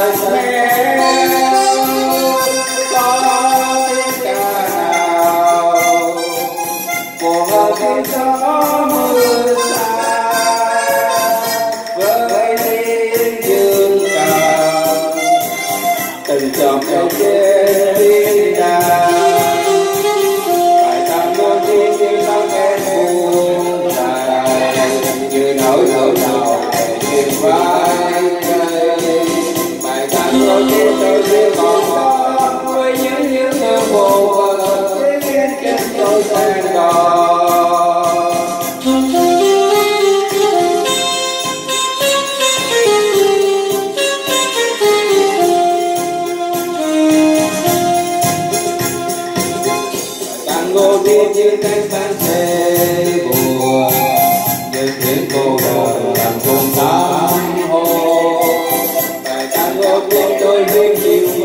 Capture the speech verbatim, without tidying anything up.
Tình chồng em trên đi ra bài tặng đôi khi khi tóc em buồn dài như nỗi nỗi đầu trên vai bài tặng đôi khi tôi chỉ còn có với những những yêu buồn và khiến khiến tôi sang đò. Cô biết như cánh tan thề buồn như tiếng cô đơn làm cùng tám hồ bài tặng cô biết tôi biết nhiều